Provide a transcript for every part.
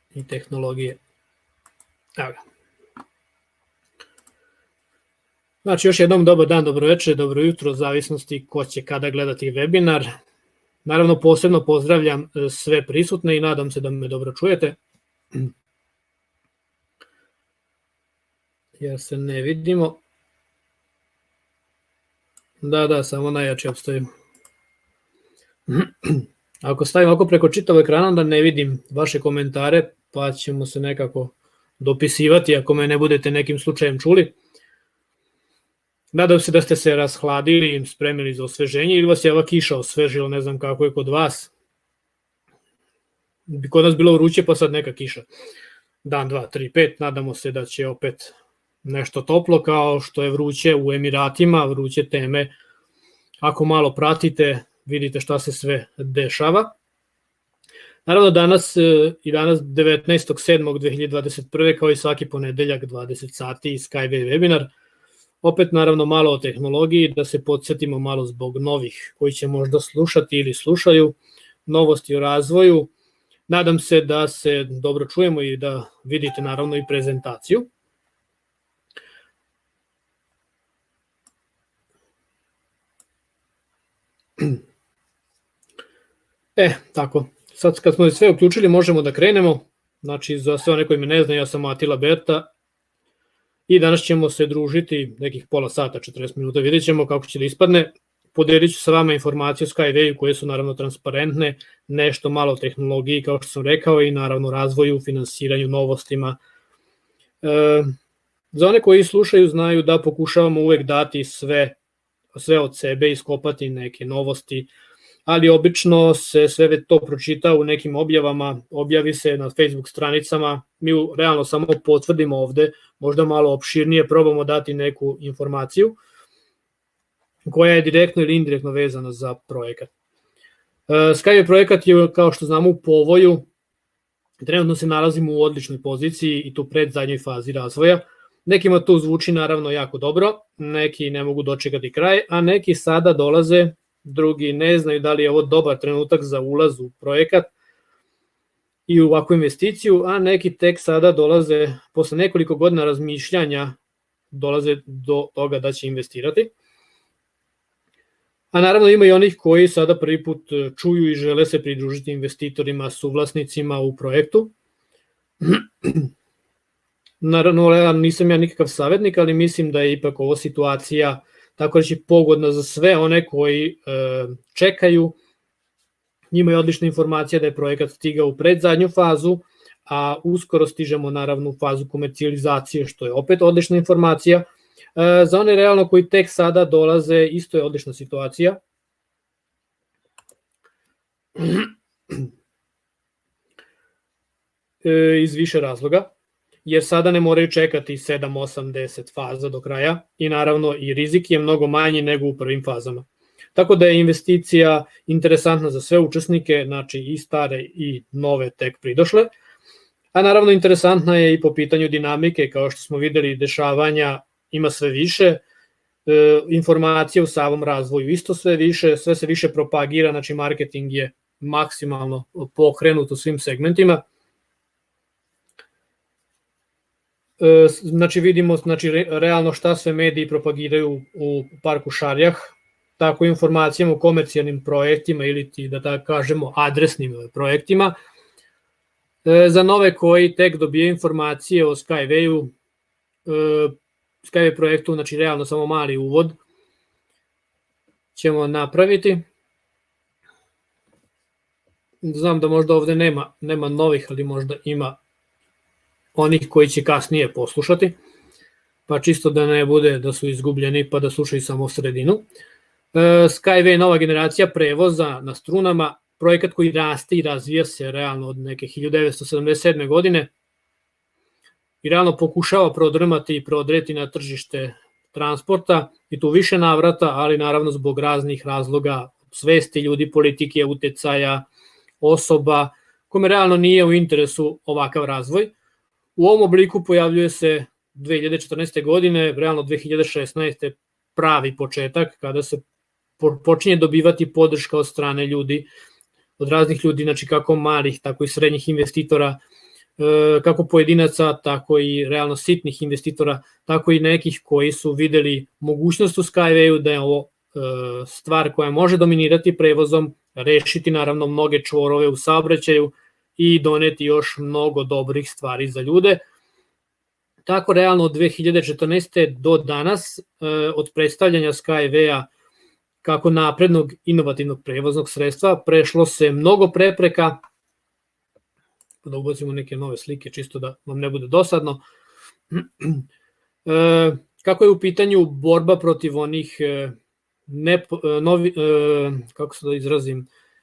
i tehnologije. Evo ga. Znači, još jednom dobar dan, dobro večer, dobro jutro, zavisnosti ko će kada gledati webinar. Naravno, posebno pozdravljam sve prisutne i nadam se da me dobro čujete. Jer se ne vidimo. Da, samo najjači opstaju. Ako stavim ovako preko čitavog ekrana, onda ne vidim vaše komentare, pa ćemo se nekako dopisivati ako me ne budete nekim slučajem čuli. Nadam se da ste se rashladili i spremili za osveženje ili vas je ova kiša osvežila, ne znam kako je kod vas. Kod nas bilo vruće pa sad neka kiša. Dan, 2, 3, 5, nadamo se da će opet nešto toplo kao što je vruće u Emiratima, vruće teme. Ako malo pratite, vidite šta se sve dešava. Naravno danas 19.7.2021. kao i svaki ponedeljak 20 sati Skyway webinar. Opet naravno malo o tehnologiji, da se podsjetimo malo zbog novih koji će možda slušati ili slušaju novosti o razvoju. Nadam se da se dobro čujemo i da vidite naravno i prezentaciju. Tako, sad kad smo sve uključili možemo da krenemo. Znači za sve one koji me ne znaju, ja sam Atila Berta i danas ćemo se družiti nekih pola sata, 40 minuta, vidjet ćemo kako će da ispadne. Podelit ću sa vama informacije o Skywayu koje su naravno transparentne, nešto malo o tehnologiji kao što sam rekao i naravno razvoju, finansiranju, novostima. Za one koji slušaju znaju da pokušavamo uvek dati sve od sebe, iskopati neke novosti, ali obično se sve to pročita u nekim objavama, objavi se na Facebook stranicama, mi realno samo potvrdimo ovde, možda malo opširnije probamo dati neku informaciju koja je direktno ili indirektno vezana za projekat. Skyway projekat je, kao što znamo, u povoju, trenutno se nalazimo u odličnoj poziciji i tu pred zadnjoj fazi razvoja. Nekima to zvuči naravno jako dobro, neki ne mogu dočekati kraj, a neki sada dolaze, drugi ne znaju da li je ovo dobar trenutak za ulaz u projekat i u ovakvu investiciju, a neki tek sada dolaze, posle nekoliko godina razmišljanja, dolaze do toga da će investirati. A naravno ima i onih koji sada prvi put čuju i žele se pridružiti investitorima, suvlasnicima u projektu. Naravno, nisam ja nikakav savjetnik, ali mislim da je ipak ovo situacija tako reći pogodna za sve one koji čekaju. Njima je odlična informacija da je projekat stigao u predzadnju fazu, a uskoro stižemo naravno u fazu komercijalizacije, što je opet odlična informacija. Za one realno koji tek sada dolaze, isto je odlična situacija. Iz više razloga, jer sada ne moraju čekati 7, 8, 10 faza do kraja i naravno i rizik je mnogo manji nego u prvim fazama. Tako da je investicija interesantna za sve učesnike, znači i stare i nove tek pridošle, a naravno interesantna je i po pitanju dinamike, kao što smo videli dešavanja ima sve više, informacija u samom razvoju isto sve više, sve se više propagira, znači marketing je maksimalno pokrenut u svim segmentima. Znači vidimo realno šta sve mediji propagiraju u parku Šarjah, tako informacijama u komercijalnim projektima ili da tako kažemo adresnim projektima. Za nove koji tek dobije informacije o Skywayu, Skyway projektu, znači realno samo mali uvod ćemo napraviti. Znam da možda ovde nema novih, ali možda ima onih koji će kasnije poslušati, pa čisto da ne bude da su izgubljeni pa da slušaju samo sredinu. Skyway je nova generacija prevoza na strunama, projekat koji raste i razvija se realno od neke 1977. godine i realno pokušava prodrmati i prodreti na tržište transporta i tu više navrata, ali naravno zbog raznih razloga, svesti ljudi, politike, utecaja, osoba, kome realno nije u interesu ovakav razvoj. U ovom obliku pojavljuje se 2014. godine, realno 2016. pravi početak kada se počinje dobivati podrška od strane ljudi, od raznih ljudi, znači kako malih, tako i srednjih investitora, kako pojedinaca, tako i realno sitnih investitora, tako i nekih koji su videli mogućnost u Skyway-u da je ovo stvar koja može dominirati prevozom, rešiti naravno mnoge čvorove u saobraćaju i doneti još mnogo dobrih stvari za ljude. Tako realno od 2014. do danas, od predstavljanja Skyway-a kako naprednog inovativnog prevoznog sredstva, prešlo se mnogo prepreka, da ubacimo neke nove slike čisto da vam ne bude dosadno. Kako je u pitanju borba protiv onih kako se da izrazim,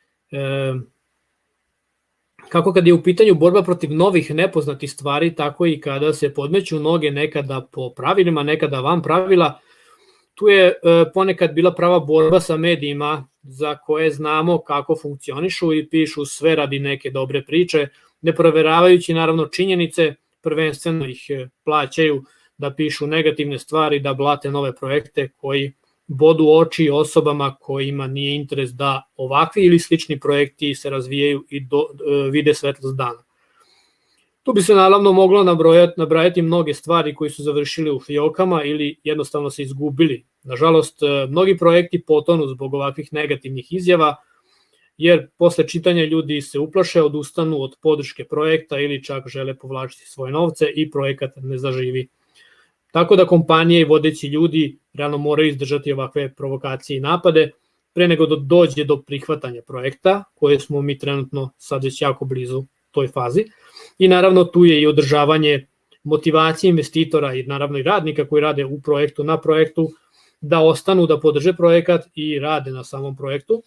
kako kad je u pitanju borba protiv novih nepoznatih stvari, tako i kada se podmeću noge nekada po pravilima, nekada van pravila, tu je ponekad bila prava borba sa medijima za koje znamo kako funkcionišu i pišu sve radi neke dobre priče, ne proveravajući naravno činjenice, prvenstveno ih plaćaju da pišu negativne stvari, da blate nove projekte koji bodu oči osobama kojima nije interes da ovakvi ili slični projekti se razvijaju i vide svetlost dana. Tu bi se naravno moglo nabrajati mnoge stvari koji su završili u fiokama ili jednostavno se izgubili. Nažalost, mnogi projekti potonu zbog ovakvih negativnih izjava, jer posle čitanja ljudi se uplaše, odustanu od podrške projekta ili čak žele povlačiti svoje novce i projekat ne zaživi. Tako da kompanije i vodeći ljudi realno moraju izdržati ovakve provokacije i napade pre nego da dođe do prihvatanja projekta, koje smo mi trenutno sad već jako blizu toj fazi. I naravno tu je i održavanje motivacije investitora i naravno i radnika koji rade u projektu, na projektu, da ostanu, da podrže projekat i rade na samom projektu.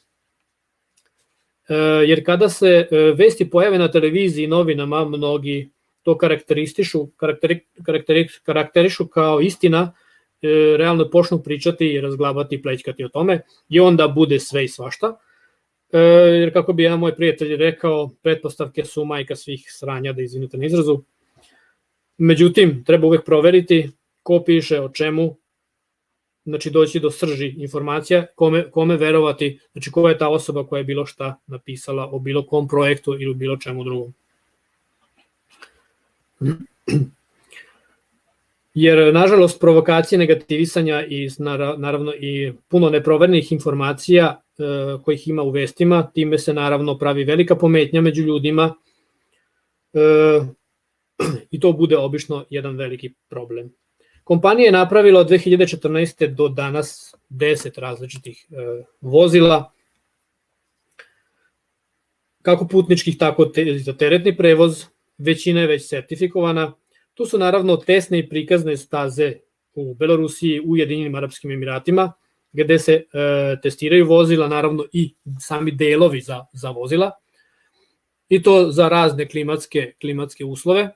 Jer kada se vesti pojave na televiziji i novinama, mnogi to karakterišu kao istina, realno počnu pričati i razglabati i plećkati o tome i onda bude sve i svašta. Jer kako bi jedan moj prijatelj rekao, pretpostavke su majka svih sranja, da izvinite na izrazu. Međutim, treba uvek proveriti ko piše o čemu, znači doći do srži informacija, kome verovati, znači ko je ta osoba koja je bilo šta napisala o bilo kom projektu ili bilo čemu drugom. Jer, nažalost, provokacije, negativisanja i naravno i puno neproverenih informacija kojih ima u vestima, time se naravno pravi velika pometnja među ljudima i to bude obično jedan veliki problem. Kompanija je napravila od 2014. do danas 10 različitih vozila, kako putničkih, tako za teretni prevoz, većina je već sertifikovana. Tu su naravno tesne i prikazne staze u Belorusiji, u Ujedinjenim Arapskim Emiratima, gde se testiraju vozila, naravno i sami delovi za vozila, i to za razne klimatske uslove.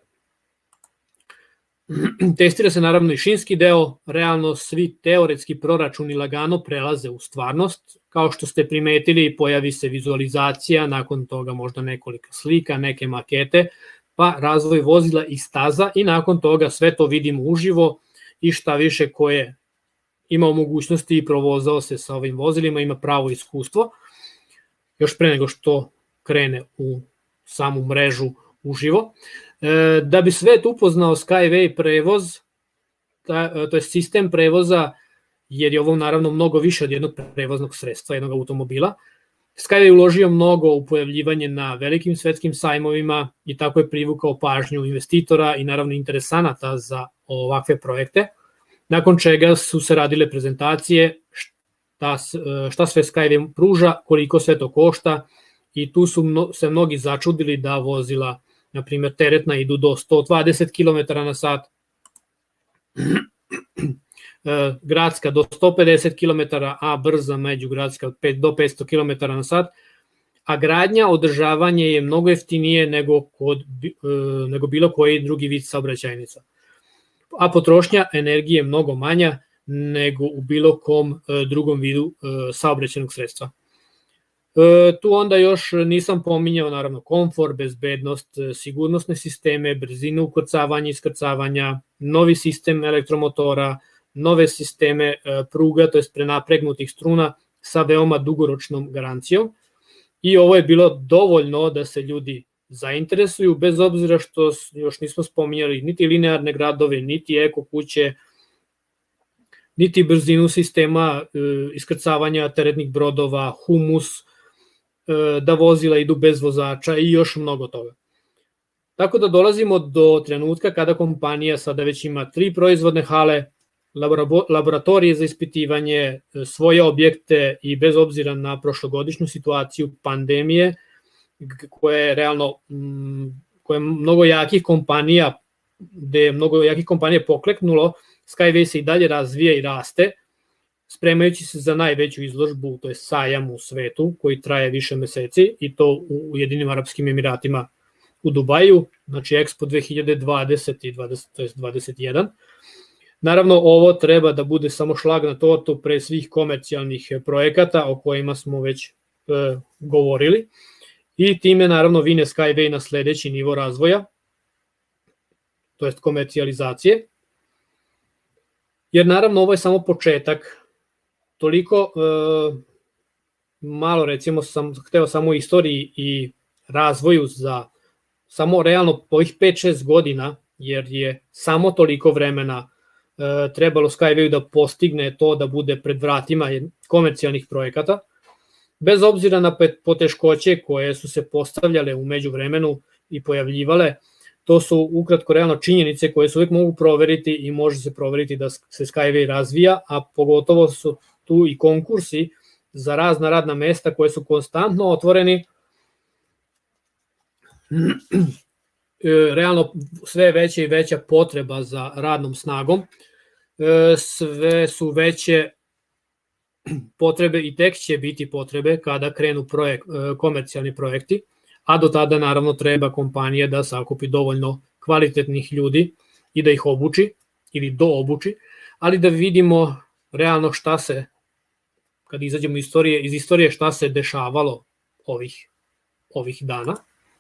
Testira se naravno i šinski deo, realno svi teoretski proračuni lagano prelaze u stvarnost, kao što ste primetili pojavi se vizualizacija, nakon toga možda nekoliko slika, neke makete, pa razvoj vozila i staza i nakon toga sve to vidimo uživo i šta više ko je imao mogućnosti i provozao se sa ovim vozilima, ima pravo iskustvo, još pre nego što krene u samu mrežu uživo. Da bi svet upoznao Skyway prevoz, to je sistem prevoza, jer je ovo naravno mnogo više od jednog prevoznog sredstva, jednog automobila, Skyway je uložio mnogo u pojavljivanje na velikim svetskim sajmovima i tako je privukao pažnju investitora i naravno interesanata za ovakve projekte, nakon čega su se radile prezentacije šta sve Skyway pruža, koliko sve to košta i tu su se mnogi začudili da vozila, na primjer teretna, idu do 120 km na sat, gradska do 150 km, a brza međugradska do 500 km na sat, a gradnja, održavanje je mnogo jeftinije nego bilo koji drugi vid saobraćajnica. A potrošnja energije je mnogo manja nego u bilo kom drugom vidu saobraćajnog sredstva. Tu onda još nisam pominjao naravno komfor, bezbednost, sigurnosne sisteme, brzinu ukrcavanja i iskrcavanja, novi sistem elektromotora, nove sisteme pruga, to je prenapregnutih struna sa veoma dugoročnom garancijom. I ovo je bilo dovoljno da se ljudi zainteresuju, bez obzira što još nismo spominjali niti linearne gradove, niti eko kuće, niti brzinu sistema iskrcavanja teretnih brodova, humus, da vozila idu bez vozača i još mnogo toga. Tako da dolazimo do trenutka kada kompanija sada već ima 3 proizvodne hale, laboratorije za ispitivanje, svoje objekte i bez obzira na prošlogodišnju situaciju pandemije, koja je realno, koja je mnogo jakih kompanija, gde je mnogo jakih kompanija pokleknulo, Skyway se i dalje razvija i raste, spremajući se za najveću izložbu, to je sajam u svetu, koji traje više meseci, i to u Ujedinim Arapskim Emiratima u Dubaju, znači Expo 2020 i 2021. Naravno, ovo treba da bude samo šlag na tortu pre svih komercijalnih projekata o kojima smo već govorili, i time naravno vine Skyway na sledeći nivo razvoja, to jest komercijalizacije, jer naravno ovo je samo početak. Toliko malo, recimo, sam hteo samo o istoriji i razvoju za samo realno ovih 5-6 godina, jer je samo toliko vremena trebalo Skywayu da postigne to da bude pred vratima komercijalnih projekata, bez obzira na poteškoće koje su se postavljale u međuvremenu i pojavljivale. To su ukratko realno činjenice koje se uvijek mogu proveriti i može se proveriti da se Skyway razvija, a pogotovo su tu i konkursi za razna radna mesta koje su konstantno otvoreni. Realno sve veća i veća potreba za radnom snagom, sve su veće potrebe i tek će biti potrebe kada krenu komercijalni projekti, a do tada naravno treba kompanija da sakupi dovoljno kvalitetnih ljudi i da ih obuči ili doobuči, ali da vidimo realno šta se, kad izađemo iz istorije, šta se dešavalo ovih dana.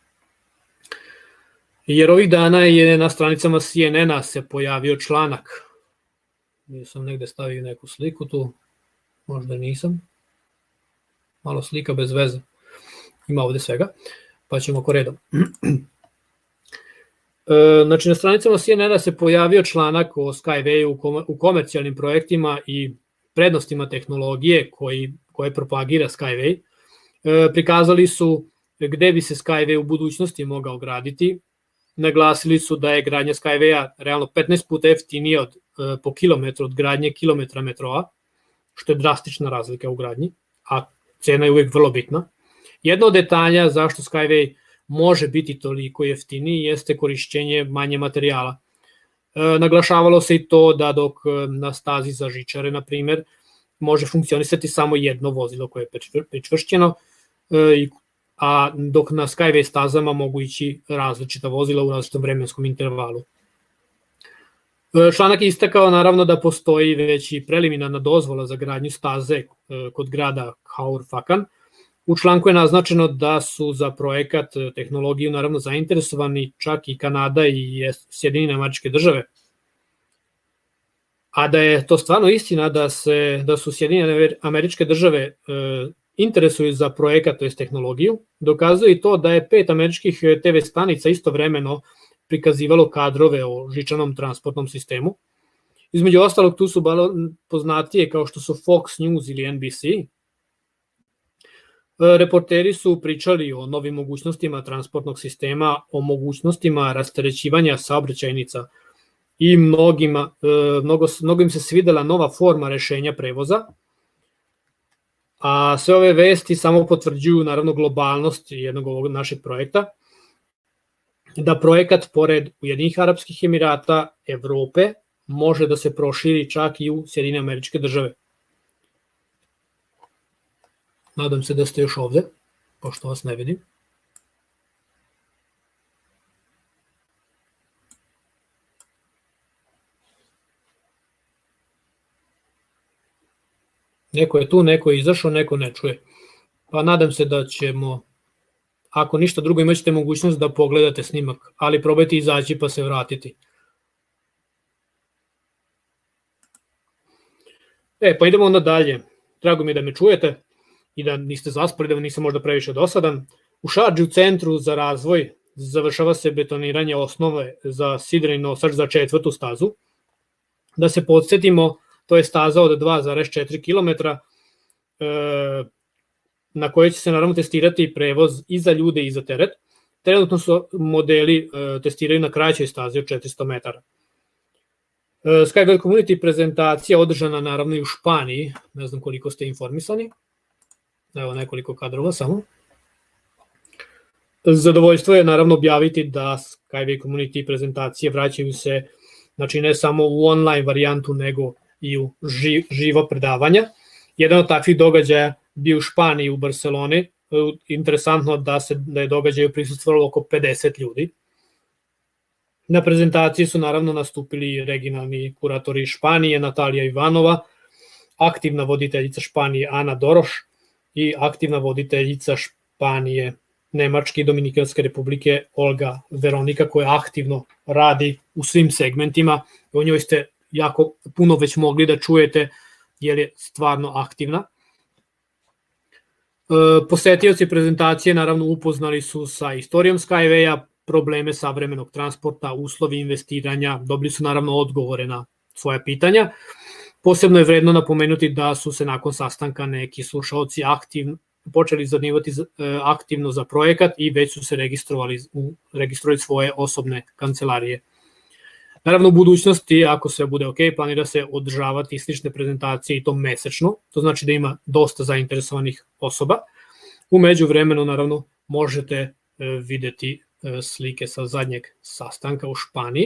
Jer ovih dana je na stranicama CNN-a se pojavio članak, nisam negde stavio neku sliku tu, možda nisam, malo slika bez veze, ima ovde svega, pa ćemo koredom. Znači, na stranicama CNN-a se pojavio članak o Skywayu u komercijalnim projektima i prednostima tehnologije koje propagira Skyway. Prikazali su gde bi se Skyway u budućnosti mogao graditi. Naglasili su da je gradnja Skywaya realno 15 puta jeftinija po kilometru od gradnje kilometra metroa, što je drastična razlika u gradnji, a cena je uvijek vrlo bitna. Jedno od detalja zašto Skyway može biti toliko jeftiniji jeste korišćenje manje materijala. Naglašavalo se i to da dok na stazi za žičare, na primer, može funkcionisati samo jedno vozilo koje je pričvršćeno, a dok na Skyway stazama mogu ići različita vozila u različitom vremenskom intervalu. Članak je istakao naravno da postoji već i preliminarna dozvola za gradnju staze kod grada Khaur Fakan. U članku je naznačeno da su za projekat tehnologiju naravno zainteresovani čak i Kanada i Sjedinjene Američke Države. A da je to stvarno istina da su Sjedinjene Američke Države interesuju za projekat, to je tehnologiju, dokazuje i to da je 5 američkih TV stanica istovremeno prikazivalo kadrove o žičanom transportnom sistemu. Između ostalog, tu su poznatije kao što su Fox News ili NBC. Reporteri su pričali o novim mogućnostima transportnog sistema, o mogućnostima rasterećivanja saobraćajnica i mnogo im se svidela nova forma rešenja prevoza. A sve ove vesti samo potvrđuju naravno globalnost jednog ovog našeg projekta, da projekat pored Ujedinjenih Arapskih Emirata, Evrope, može da se proširi čak i u Sjedinjene Američke Države. Nadam se da ste još ovde, pošto vas ne vidim. Neko je tu, neko je izašao, neko ne čuje. Pa nadam se da ćemo, ako ništa drugo, imaćete mogućnost da pogledate snimak, ali probajte izaći pa se vratiti. Pa idemo onda dalje. Drago mi je da me čujete i da niste zaspali, da nisam možda previše dosadan. U Šardži, u Centru za razvoj završava se betoniranje osnove za sidreni nosač za 4. stazu. Da se podsjetimo, to je staza od 2,4 km na kojoj će se naravno testirati prevoz i za ljude i za teret. Trenutno su modeli testiraju na kraćoj stazi od 400 metara. Skyway Community prezentacija održana naravno i u Španiji, ne znam koliko ste informisani. Evo nekoliko kadrova samo. Zadovoljstvo je naravno objaviti da Skyway Community prezentacije vraćaju se, znači ne samo u online varijantu, nego i u živo predavanja. Jedan od takvih događaja bio u Španiji, u Barceloni. Interesantno da je događaju prisustvovalo oko 50 ljudi. Na prezentaciji su naravno nastupili regionalni kuratori Španije, Natalija Ivanova, aktivna voditeljica Španije Ana Doroš i aktivna voditeljica Španije, Nemačke i Dominikanske republike Olga Veronika, koja aktivno radi u svim segmentima. O njoj ste jako puno već mogli da čujete jer je stvarno aktivna. Posetioci prezentacije naravno upoznali su sa istorijom Skyway-a, probleme savremenog transporta, uslovi investiranja, dobili su naravno odgovore na svoja pitanja. Posebno je vredno napomenuti da su se nakon sastanka neki slušaoci počeli zanimati aktivno za projekat i već su se registrovali svoje osobne kancelarije. Naravno, u budućnosti, ako sve bude ok, planira se održavati slične prezentacije i to mesečno, to znači da ima dosta zainteresovanih osoba. U međuvremenu, naravno, možete videti slike sa zadnjeg sastanka u Španiji.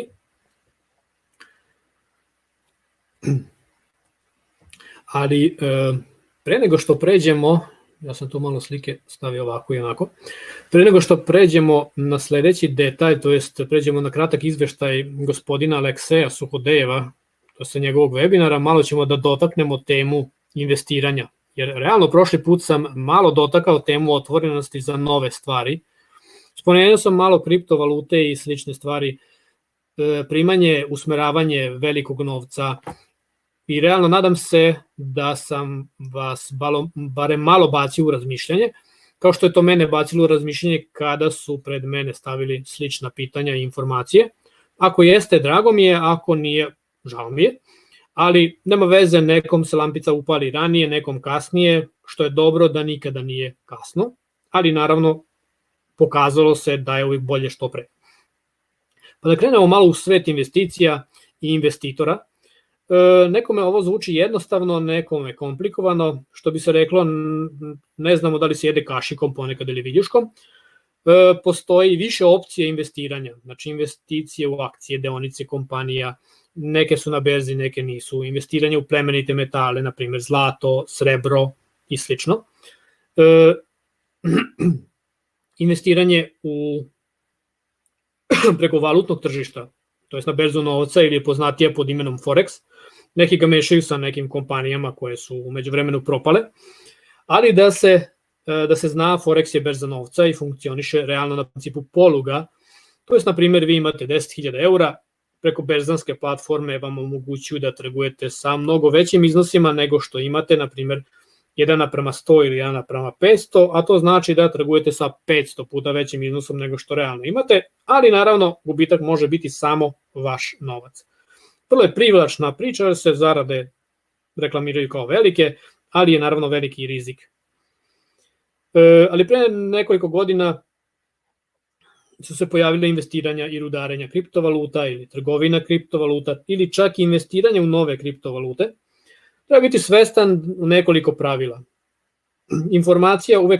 Ali pre nego što pređemo, ja sam tu malo slike stavio ovako i onako, pre nego što pređemo na sledeći detalj, to jest pređemo na kratak izveštaj gospodina Alekseja Suhodejeva, to je sa njegovog webinara, malo ćemo da dotaknemo temu investiranja, jer realno prošli put sam malo dotakao temu otvorenosti za nove stvari. Spomenuo sam malo kriptovalute i slične stvari, primanje, usmeravanje velikog novca i realno nadam se da sam vas barem malo bacio u razmišljanje, kao što je to mene bacilo u razmišljanje kada su pred mene stavili slična pitanja i informacije. Ako jeste, drago mi je, ako nije, žao mi je, ali nema veze, nekom se lampica upali ranije, nekom kasnije, što je dobro da nikada nije kasno, ali naravno pokazalo se da je uvijek bolje što pre. Pa da krenemo malo u svet investicija i investitora. Nekome ovo zvuči jednostavno, nekome komplikovano, što bi se reklo, ne znamo da li se jede kašikom ponekad ili viljuškom. Postoji više opcije investiranja, znači investicije u akcije, deonice kompanija, neke su na berzi, neke nisu, investiranje u plemenite metale, na primjer zlato, srebro i slično. Investiranje preko valutnog tržišta, to je na berzu novca ili je poznatija pod imenom Forex. Neki ga mešaju sa nekim kompanijama koje su umeđu vremenu propale, ali da se zna, Forex je berza novca i funkcioniše realno na principu poluga, to je na primjer vi imate 10.000 eura, preko berzanske platforme vam omogućuju da trgujete sa mnogo većim iznosima nego što imate, na primjer 1:100 ili 1:500, a to znači da trgujete sa 500 puta većim iznosom nego što realno imate, ali naravno gubitak može biti samo vaš novac. Vrlo je privlačna priča, jer se zarade reklamiraju kao velike, ali je naravno veliki rizik. Ali pre nekoliko godina su se pojavile investiranja i rudarenja kriptovaluta ili trgovina kriptovaluta ili čak i investiranje u nove kriptovalute. Treba biti svestan nekoliko pravila. Informacija uvek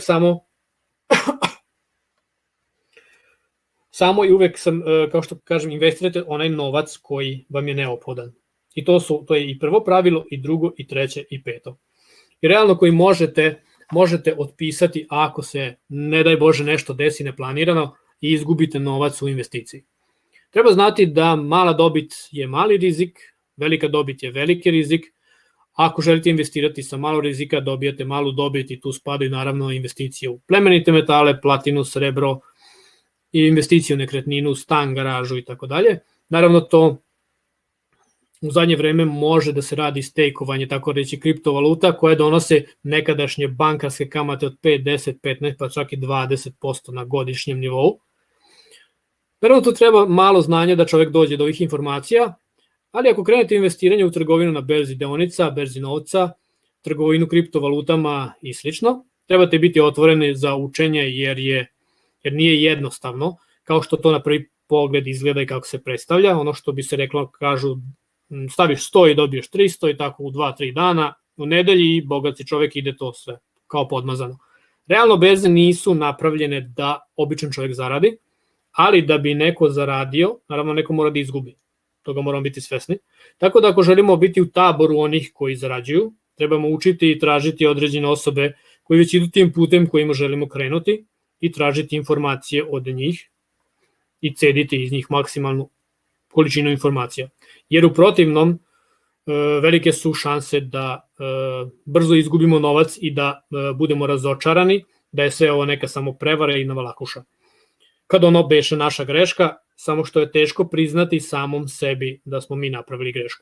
samo i uvek kao što kažem, investirate onaj novac koji vam je neophodan. I to je i prvo pravilo, i drugo, i treće, i peto. I realno koji možete otpisati ako se, ne daj Bože, nešto desi neplanirano i izgubite novac u investiciji. Treba znati da mala dobit je mali rizik, velika dobit je veliki rizik. Ako želite investirati sa malo rizika, dobijate malu dobit i tu spadaju naravno investicije u plemenite metale, platinu, srebro, i investicije u nekretninu, stan, garažu i tako dalje. Naravno, to u zadnje vreme može da se radi stejkovanje, tako reći, kriptovaluta koje donose nekadašnje bankarske kamate od 5, 10, 15 pa čak i 20% na godišnjem nivou. Naravno, tu treba malo znanja da čovek dođe do ovih informacija, ali ako krenete investiranje u trgovinu na berzi deonica, berzi novca, trgovinu kriptovalutama i slično, trebate biti otvoreni za učenje jer nije jednostavno, kao što to na prvi pogled izgleda i kako se predstavlja. Ono što bi se reklo, kažu, staviš 100 i dobiješ 300 i tako u 2-3 dana, u nedelji i bogat si čovek, ide to sve kao podmazano. Realno berze nisu napravljene da običan čovek zaradi, ali da bi neko zaradio, naravno neko mora da izgubi. Toga moramo biti svesni. Tako da ako želimo biti u taboru onih koji zarađuju, trebamo učiti i tražiti određene osobe koji već idu tim putem kojima želimo krenuti i tražiti informacije od njih i cediti iz njih maksimalnu količinu informacija. Jer u protivnom velike su šanse da brzo izgubimo novac i da budemo razočarani, da je sve ovo neka samo prevara i navalakuša. Kad ono beše naša greška, samo što je teško priznati samom sebi da smo mi napravili grešku.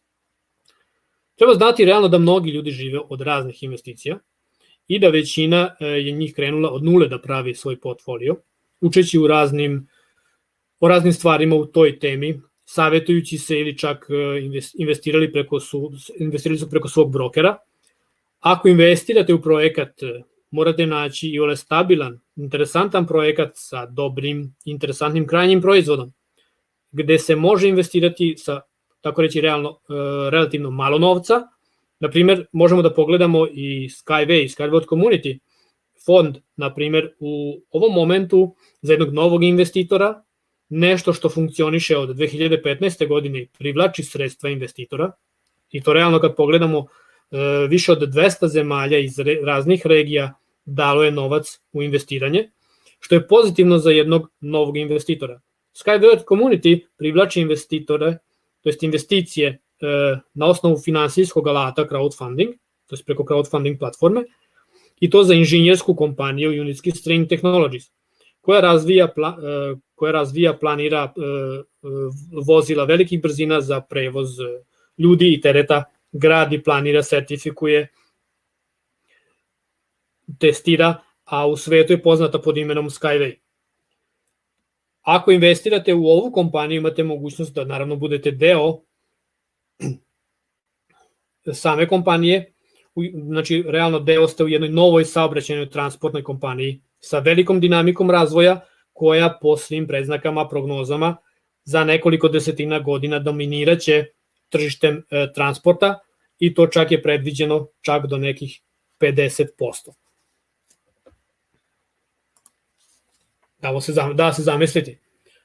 Treba znati realno da mnogi ljudi žive od raznih investicija i da većina je njih krenula od nule da pravi svoj portfolio, učeći o raznim stvarima u toj temi, savjetujući se ili čak investirali su preko svog brokera. Ako investirate u projekat, morate naći i ole stabilan, interesantan projekat sa dobrim, interesantnim krajnjim proizvodom, gde se može investirati sa, tako reći, relativno malo novca. Naprimer, možemo da pogledamo i Skyway Community fond, naprimer, u ovom momentu za jednog novog investitora, nešto što funkcioniše od 2015. godine privlači sredstva investitora, i to realno kad pogledamo više od 200 zemalja iz raznih regija dalo je novac u investiranje, što je pozitivno za jednog novog investitora. Skyway Community privlači investitore, to jest investicije na osnovu finansijskog alata crowdfunding, to jest preko crowdfunding platforme, i to za inženjersku kompaniju Unitsky String Technologies, koja razvija, planira vozila velikih brzina za prevoz ljudi i tereta, gradi, planira, sertifikuje, testira, a u svetu je poznata pod imenom Skyway. Ako investirate u ovu kompaniju, imate mogućnost da naravno budete deo same kompanije, znači realno deo ste u jednoj novoj saobraćajnoj transportnoj kompaniji sa velikom dinamikom razvoja, koja po svim predznakama, prognozama za nekoliko desetina godina dominiraće tržištem transporta, i to čak je predviđeno čak do nekih 50%. Da se zamisliti.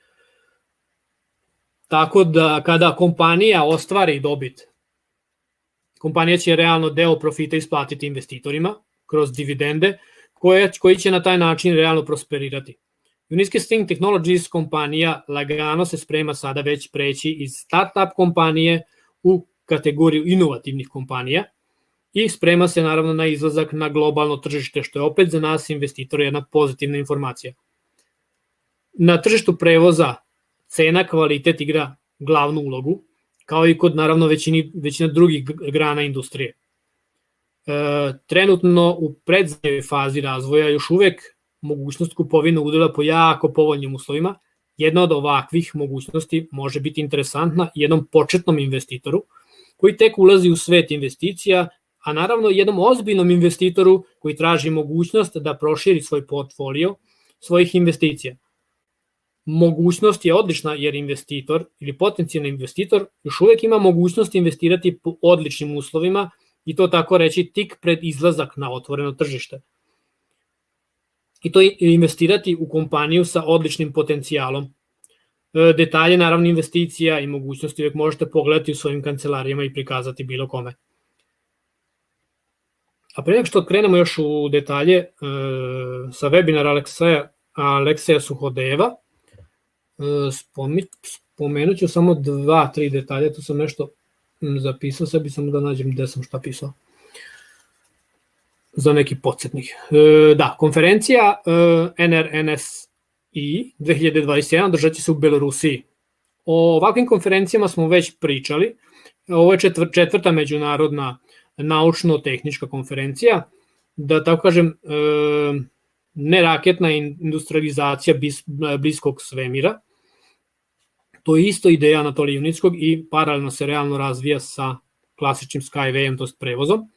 Tako da kada kompanija ostvari dobit, kompanija će realno deo profita isplatiti investitorima kroz dividende, koji će na taj način realno prosperirati. Unitsky String Technologies kompanija lagano se sprema sada već preći iz startup kompanije u kategoriju inovativnih kompanija i sprema se naravno na izlazak na globalno tržište, što je opet za nas investitora jedna pozitivna informacija. Na tržištu prevoza cena, kvalitet igra glavnu ulogu, kao i kod naravno većina drugih grana industrije. Trenutno u predzadnjoj fazi razvoja još uvek mogućnost kupovine udela po jako povoljnim uslovima. Jedna od ovakvih mogućnosti može biti interesantna jednom početnom investitoru koji tek ulazi u svet investicija, a naravno jednom ozbiljnom investitoru koji traži mogućnost da proširi svoj portfolio svojih investicija. Mogućnost je odlična jer investitor ili potencijalni investitor još uvek ima mogućnost investirati po odličnim uslovima i to tako reći tik pred izlazak na otvoreno tržište. I to je investirati u kompaniju sa odličnim potencijalom. Detalje naravno investicija i mogućnosti uvek možete pogledati u svojim kancelarijama i prikazati bilo kome. A pre nego što krenemo još u detalje sa webinara Alekseja Suhodeva, spomenut ću samo 2-3 detalje, tu sam nešto zapisao, sebi sam da nađem gde sam šta pisao za neki podsjetnik. Da, konferencija NRNSI 2021 držat će se u Belorusiji. O ovakvim konferencijama smo već pričali. Ovo je četvrta međunarodna naučno-tehnička konferencija, da tako kažem, neraketna industrializacija bliskog svemira, To je isto ideja Anatolija Junickog i paralelno se realno razvija sa klasičnim Skyway-em, to je prevozom.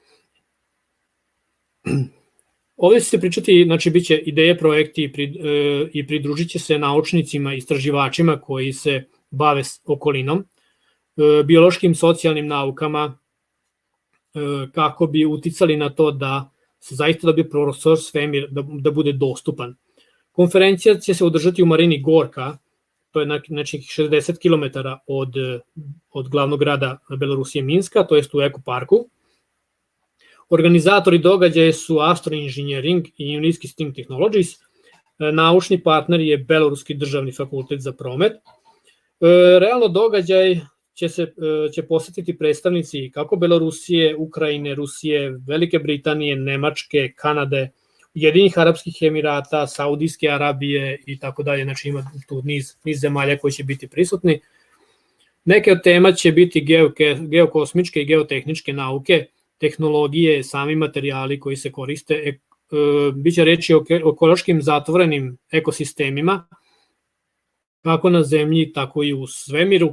Ovdje će se pričati, znači bit će ideje, projekti i pridružit će se naučnicima, istraživačima koji se bave okolinom, biološkim, socijalnim naukama, kako bi uticali na to da se zaista dobije prostor svemir, da bude dostupan. Konferencija će se održati u Marini Gorka, to je nekih 60 km od glavnog grada Belorusije Minska, to jest u ekoparku. Organizatori događaja su Astro Engineering i Uniski Sting Technologies. Naučni partner je Beloruski državni fakultet za promet. Realno događaj će posetiti predstavnici kako Belorusije, Ukrajine, Rusije, Velike Britanije, Nemačke, Kanade, Ujedinjenih Arapskih Emirata, Saudijske Arabije i tako dalje. Znači ima tu niz zemalja koji će biti prisutni. Neke od tema će biti geokosmičke i geotehničke nauke, tehnologije, sami materijali koji se koriste, biće reći o ekološkim zatvorenim ekosistemima, kako na zemlji, tako i u svemiru.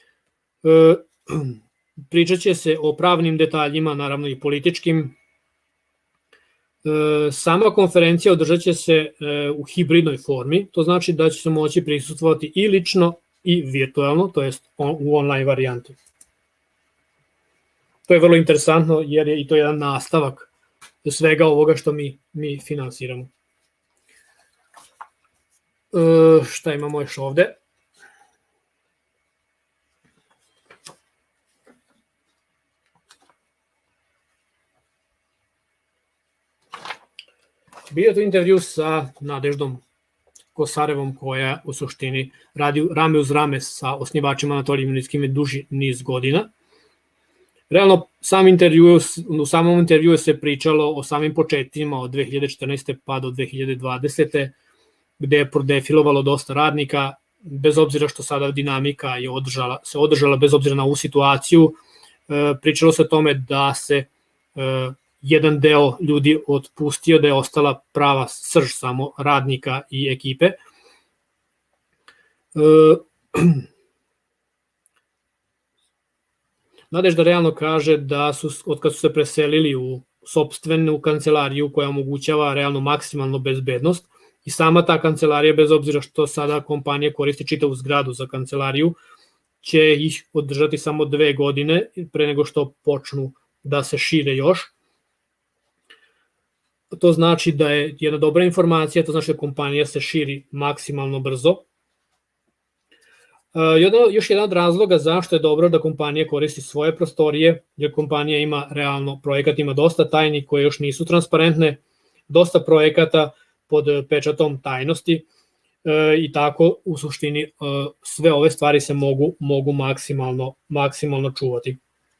Pričat će se o pravnim detaljima, naravno i političkim. Sama konferencija održat će se u hibridnoj formi, to znači da će se moći prisustvovati i lično i virtualno, to jest u online varijanti. To je vrlo interesantno jer je i to jedan nastavak svega ovoga što mi finansiramo. Šta imamo još ovde? Bio je to intervju sa Nadeždom Kosarevom koja u suštini radi rame uz rame sa osnivačima Anatolijem Junickim duži niz godina. Realno, u samom intervjuu se pričalo o samim početcima od 2014. pa do 2020. gde je prodefilovalo dosta radnika, bez obzira što sada dinamika je se održala bez obzira na ovu situaciju. Pričalo se o tome da se jedan deo ljudi otpustio, da je ostala prava srž samo radnika i ekipe. Nadežda realno kaže da od kad su se preselili u sopstvenu kancelariju koja omogućava realno maksimalnu bezbednost i sama ta kancelarija, bez obzira što sada kompanija koristi čitavu zgradu za kancelariju, će ih održati samo 2 godine pre nego što počnu da se šire još. To znači da je jedna dobra informacija, to znači da kompanija se širi maksimalno brzo. Još jedan od razloga zašto je dobro da kompanija koristi svoje prostorije, jer kompanija ima realno projekat, ima dosta tajni koje još nisu transparentne, dosta projekata pod pečatom tajnosti i tako u suštini sve ove stvari se mogu maksimalno čuvati.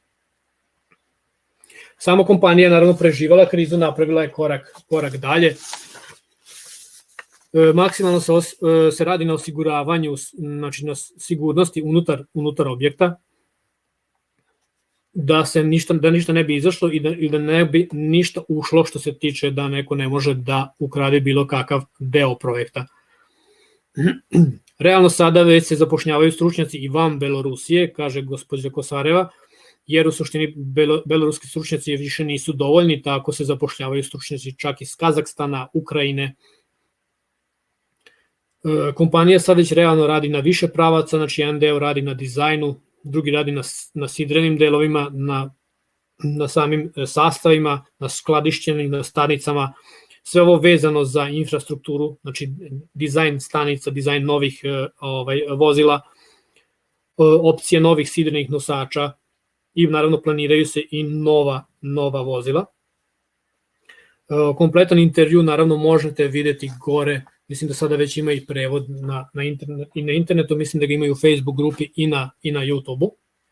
Sama kompanija naravno preživala krizu, napravila je korak dalje. Maksimalno se radi na osiguravanju, znači na sigurnosti unutar objekta, da ništa ne bi izašlo i da ne bi ništa ušlo što se tiče da neko ne može da ukrade bilo kakav deo projekta. Realno sada već se zapošljavaju stručnjaci i van Belorusije, kaže gospođa Kosareva, jer u suštini beloruski stručnjaci više nisu dovoljni, tako se zapošljavaju stručnjaci čak iz Kazahstana, Ukrajine. Kompanija sad već realno radi na više pravaca, znači jedan deo radi na dizajnu, drugi radi na sidrenim delovima, na samim sastavima, na skladišćenim, na stanicama, sve ovo vezano za infrastrukturu, znači dizajn stanica, dizajn novih vozila, opcije novih sidrenih nosača i naravno planiraju se i nova vozila. Kompletan intervju naravno možete videti gore, mislim da sada već ima i prevod na internetu, mislim da ga imaju u Facebook grupi i na YouTube-u.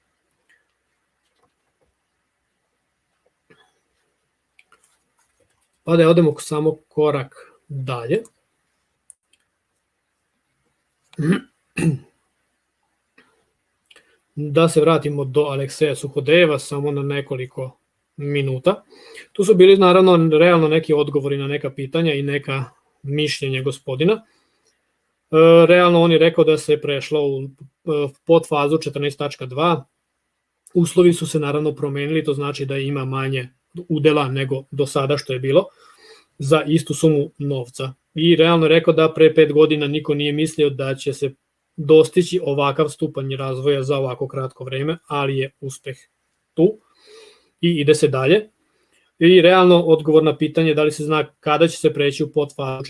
Pa da odemo samo korak dalje. Da se vratimo do Alekseja Suhodejeva samo na nekoliko minuta. Tu su bili naravno realno neki odgovori na neka pitanja i neka mišljenja gospodina. Realno on je rekao da se prešlo u podfazu 14.2. Uslovi su se naravno promenili, to znači da ima manje udela nego do sada što je bilo za istu sumu novca. I realno rekao da pre 5 godina niko nije mislio da će se dostići ovakav stupanj razvoja za ovako kratko vreme, ali je uspeh tu i ide se dalje. I realno odgovor na pitanje da li se zna kada će se preći u podfazu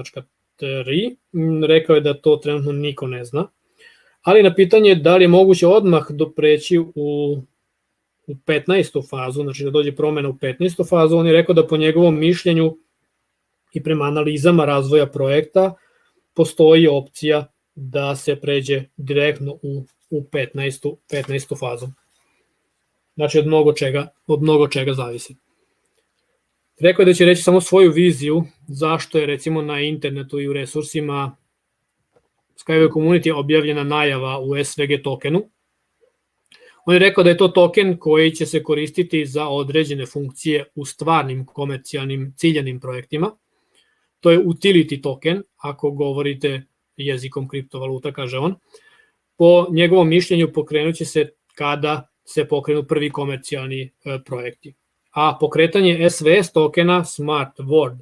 14.3, rekao je da to trenutno niko ne zna. Ali na pitanje da li je moguće odmah preći u 15. fazu, znači da dođe promena u 15. fazu, on je rekao da po njegovom mišljenju i prema analizama razvoja projekta postoji opcija da se pređe direktno u 15. fazu. Znači od mnogo čega zavisi. Rekao je da će reći samo svoju viziju zašto je recimo na internetu i u resursima Skyway Community objavljena najava u SVG tokenu. On je rekao da je to token koji će se koristiti za određene funkcije u stvarnim komercijalnim ciljanim projektima. To je utility token, ako govorite jezikom kriptovaluta, kaže on. Po njegovom mišljenju pokrenut će se kada se pokrenu prvi komercijalni projekti. A pokretanje SVS tokena Smart Word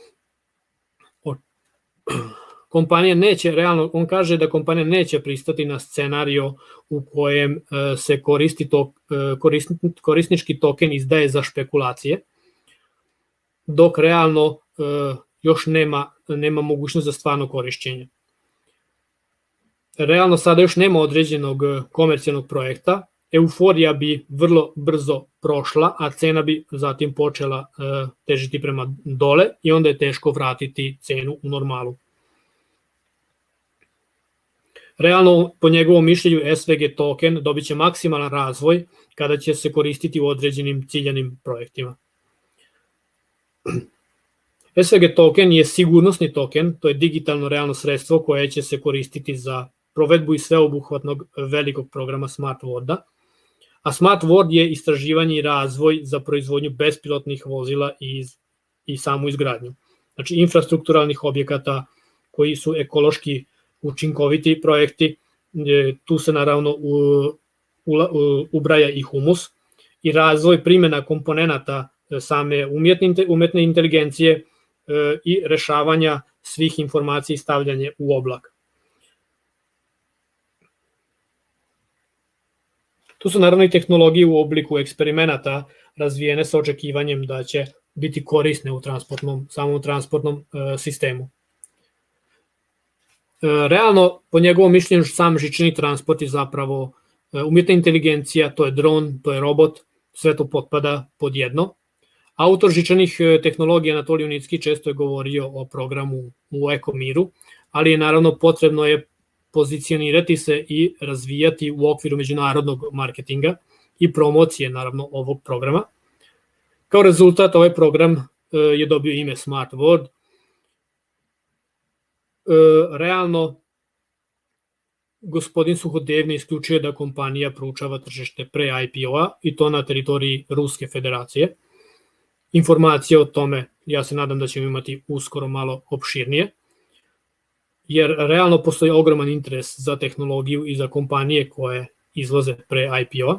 kompanija neće, realno, on kaže da kompanija neće pristati na scenario u kojem se korisnički token izdaje za špekulacije, dok realno još nema mogućnost za stvarno korišćenje. Realno sada još nema određenog komercijalnog projekta, euforija bi vrlo brzo prošla, a cena bi zatim počela težiti prema dole i onda je teško vratiti cenu u normalu. Realno, po njegovom mišljenju, SVG token dobit će maksimalan razvoj kada će se koristiti u određenim ciljanim projektima. SVG token je sigurnosni token, to je digitalno realno sredstvo koje će se koristiti za provedbu i sveobuhvatnog velikog programa Smart Worda, a Smart Word je istraživanje i razvoj za proizvodnju bespilotnih vozila i samu izgradnju. Znači, infrastrukturalnih objekata koji su ekološki učinkoviti projekti, tu se naravno ubraja i humus i razvoj primjena komponenata same umetne inteligencije i rešavanja svih informacija i stavljanje u oblak. Tu su naravno i tehnologije u obliku eksperimenata razvijene sa očekivanjem da će biti korisne u samom transportnom sistemu. Realno, po njegovom mišljenju, sam žičani transport je zapravo umjetna inteligencija, to je dron, to je robot, sve to potpada pod jedno. Autor žičanih tehnologija Anatolij Unicki često je govorio o programu u ekomiru, ali je naravno potrebno je pozicionirati se i razvijati u okviru međunarodnog marketinga i promocije naravno ovog programa. Kao rezultat, ovaj program je dobio ime Smart Word. Realno, gospodin Suhodev ne isključuje da kompanija proučava tržište pre IPO-a i to na teritoriji Ruske federacije. Informacije o tome, ja se nadam da ćemo imati uskoro malo opširnije, jer realno postoji ogroman interes za tehnologiju i za kompanije koje izlaze pre IPO-a.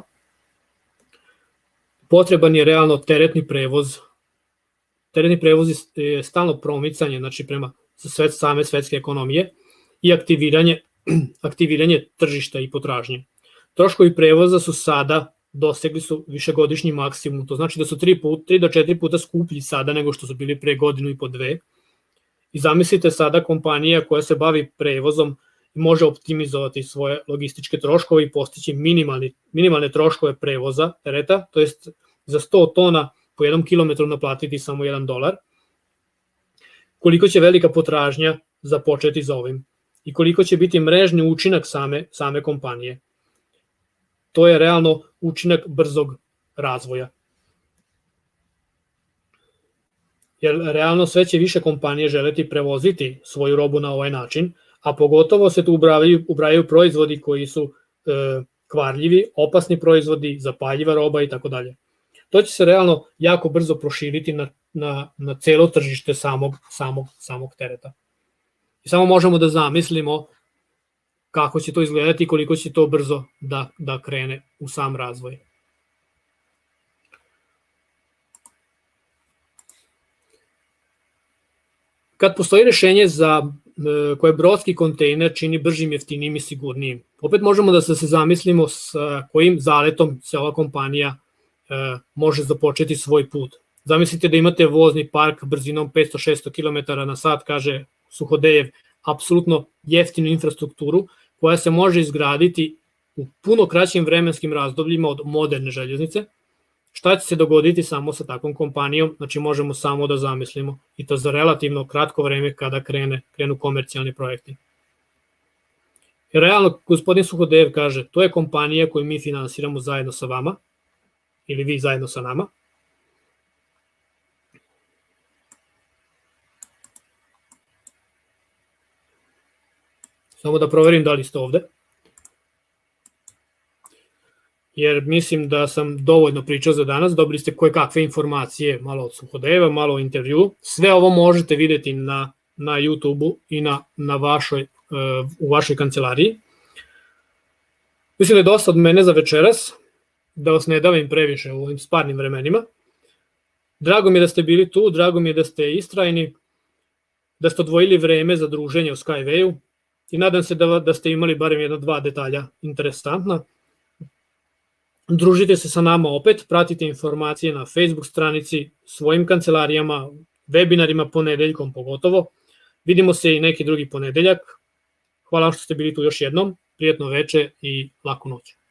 Potreban je realno teretni prevoz. Teretni prevoz je stalno promicanje, znači prema same svetske ekonomije i aktiviranje tržišta i potražnje. Troškovi prevoza su sada dosegli su višegodišnji maksimum, to znači da su 3 do 4 puta skuplji sada nego što su bili pre godinu i po dve. I zamislite sada kompanija koja se bavi prevozom može optimizovati svoje logističke troškove i postići minimalne troškove prevoza tereta, to jest za 100 tona po 1 kilometru naplatiti samo $1. Koliko će velika potražnja započeti za ovim i koliko će biti mrežni učinak same kompanije. To je realno učinak brzog razvoja. Jer realno sve će više kompanije želeti prevoziti svoju robu na ovaj način, a pogotovo se tu ubrajaju proizvodi koji su kvarljivi, opasni proizvodi, zapaljiva roba i tako dalje. To će se realno jako brzo proširiti na celo tržište samog tereta. I samo možemo da zamislimo kako će to izgledati i koliko će to brzo da krene u sam razvoj. Kad postoji rešenje za koje brodski kontejner čini bržim, jeftinijim i sigurnijim, opet možemo da se zamislimo sa kojim zaletom se ova kompanija može započeti svoj put. Zamislite da imate vozni park brzinom 500-600 km na sat, kaže Suhodejev, apsolutno jeftinu infrastrukturu koja se može izgraditi u puno kraćim vremenskim razdobljima od moderne željeznice. Šta će se dogoditi samo sa takvom kompanijom? Znači možemo samo da zamislimo i to za relativno kratko vreme kada krenu komercijalni projekti. I realno, gospodin Suhodejev kaže, to je kompanija koju mi finansiramo zajedno sa vama ili vi zajedno sa nama. Samo da proverim da li ste ovde. Jer mislim da sam dovoljno pričao za danas, dobili ste koje kakve informacije, malo od Suhodejeva, malo o intervju. Sve ovo možete videti na YouTube-u i u vašoj kancelariji. Mislim da je dosta od mene za večeras, da vas ne davim previše u ovim sparnim vremenima. Drago mi je da ste bili tu, drago mi je da ste istrajni, da ste odvojili vreme za druženje u Skywayu i nadam se da ste imali barem 1-2 detalja interesantna. Družite se sa nama opet, pratite informacije na Facebook stranici, svojim kancelarijama, webinarima ponedeljkom pogotovo. Vidimo se i neki drugi ponedeljak. Hvala što ste bili tu još jednom, prijetno veče i laku noć.